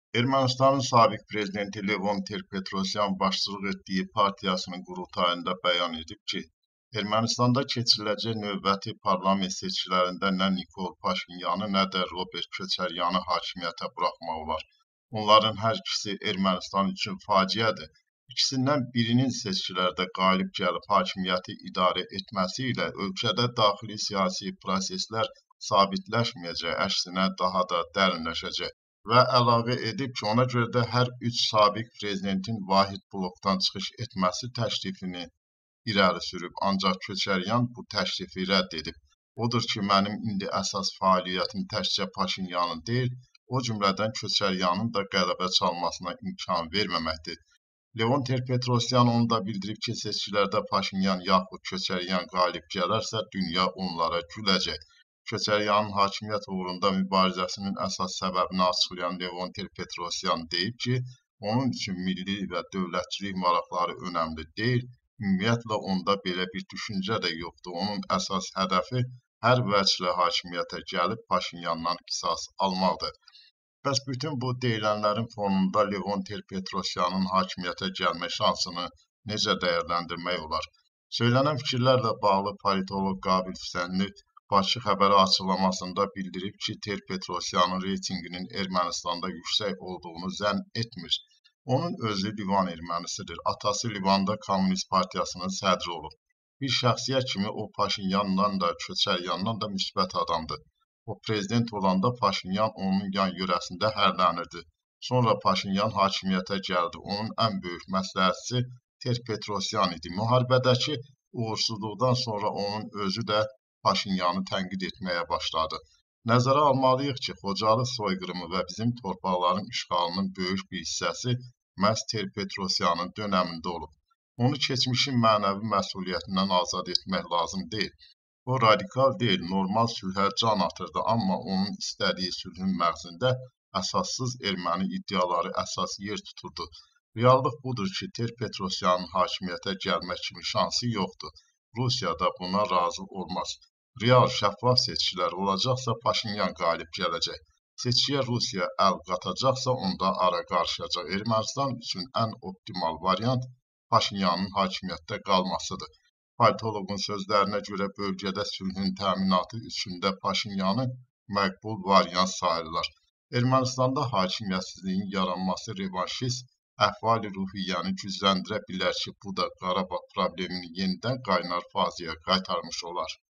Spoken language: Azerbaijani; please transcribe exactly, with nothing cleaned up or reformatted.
Ermənistanın sabiq prezidenti Levon Ter-Petrosyan başçılıq etdiyi partiyasının qurultayında bəyan edib ki, Ermənistanda keçiriləcək növbəti parlament seçkilərində nə Nikol Paşinyanı, nə də Robert Köçəryanı hakimiyyətə buraxmaq olar. Onların hər ikisi Ermənistan üçün faciədir. İkisindən birinin seçkilərdə qalib gəlib hakimiyyəti idarə etməsi ilə ölkədə daxili siyasi proseslər sabitləşməyəcək, əksinə daha da dərinləşəcək. Və əlavə edib ki, ona görə də hər üç sabiq prezidentin vahid blokdan çıxış etməsi təklifini irəli sürüb, ancaq Köçəryan bu təklifi rədd edib. Odur ki, mənim indi əsas fəaliyyətim təkcə Paşinyanın deyil, o cümlədən Köçəryanın da qələbə çalmasına imkan verməməkdir. Levon Ter-Petrosyan onu da bildirib ki, seçkilərdə Paşinyan yaxud Köçəryan qalib gələrsə, dünya onlara güləcək. Köçəryanın hakimiyyət uğrunda mübarizəsinin əsas səbəbini açıqlayan Levon Ter-Petrosyan deyib ki, onun üçün milli və dövlətçilik maraqları önəmli deyil, ümumiyyətlə onda belə bir düşüncə də yoxdur. Onun əsas hədəfi hər vəclə hakimiyyətə gəlib Paşinyandan qisas almaqdır. Bəs bütün bu deyilənlərin fonunda Levon Ter-Petrosyanın hakimiyyətə gəlmə şansını necə dəyərləndirmək olar? Söylənən fikirlərlə bağlı politoloq Qabil Füsənli Bakı xəbəri açıqlamasında bildirib ki, Ter-Petrosyanın reytinginin Ermənistanda yüksək olduğunu zənn etmir. Onun özü Livan ermənisidir. Atası Livanda Kommunist Partiyasının sədri olub. Bir şəxsiyyət kimi o Paşinyandan da, Köçəryandan da müsbət adamdır. O prezident olanda Paşinyan onun yan yörəsində hərlənirdi. Sonra Paşinyan hakimiyyətə gəldi. Onun ən böyük məsləhətçisi Ter-Petrosyan idi. Müharibədəki uğursuzluqdan sonra onun özü də Paşinyanı tənqid etməyə başladı. Nəzərə almalıyıq ki, Xocalı soyqırımı və bizim torpaqların işğalının böyük bir hissəsi məhz Ter-Petrosyanın dönəmində olub. Onu keçmişin mənəvi məsuliyyətindən azad etmək lazım deyil. O radikal deyil, normal sülhə can atırdı, amma onun istədiyi sülhün məğzində əsassız erməni iddiaları əsas yer tuturdu. Reallıq budur ki, Ter-Petrosyanın hakimiyyətə gəlmək kimi şansı yoxdur. Rusiya da buna razı olmaz. Real, şəffaf seçkilər olacaqsa Paşinyan qalib gələcək. Seçkiyə Rusiya əl qatacaqsa onda ara qarışacaq. Ermənistan üçün ən optimal variant Paşinyanın hakimiyyətdə qalmasıdır. Politoloqun sözlərinə görə bölgədə sülhün təminatı üçün də Paşinyanı məqbul variant sayırlar. Ermənistanda hakimiyyətsizliyin yaranması revanşist əhval-ruhiyyəni gücləndirə bilər ki, bu da Qarabağ problemini yenidən qaynar fazaya qaytarmış olar.